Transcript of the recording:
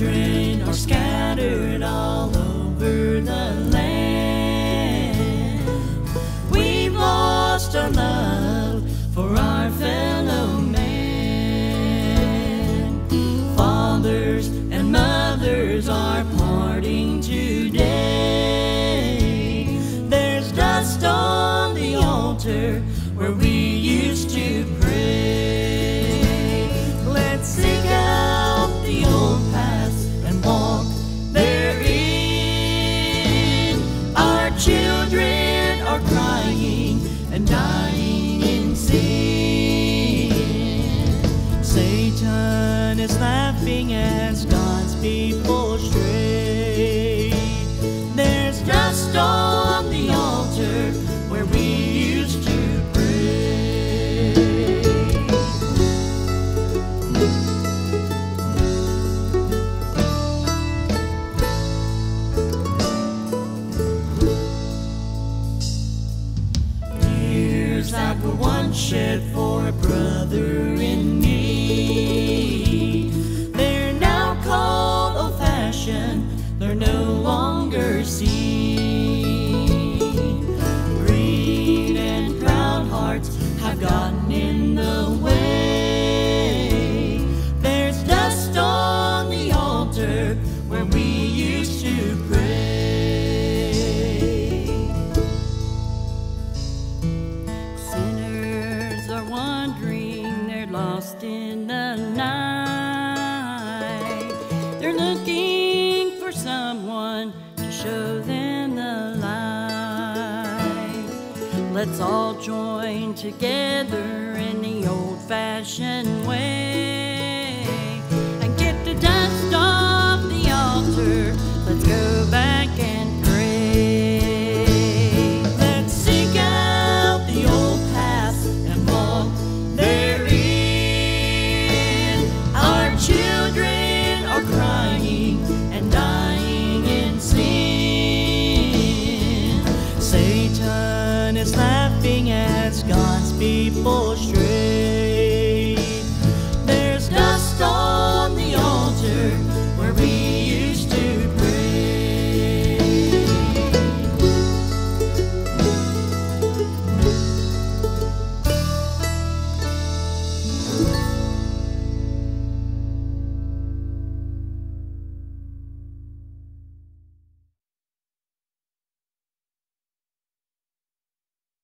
children are scattered all over the land. We've lost our love for our fellow man. Fathers and mothers are parting today. There's dust on the altar where we used to pray. Let's seek out the old paths and walk therein. Our children are crying and dying in sin. Satan is laughing as God's people stray. There's dust on the altar where we used to pray. Tears that were once shed for a brother in need, they're now called old-fashioned, they're no longer seen. Greed and proud hearts have gotten in the way. There's dust on the altar where we used to pray. Sinners are wandering, they're lost in the night. They're looking for someone to show them the light. Let's all join together in the old-fashioned way.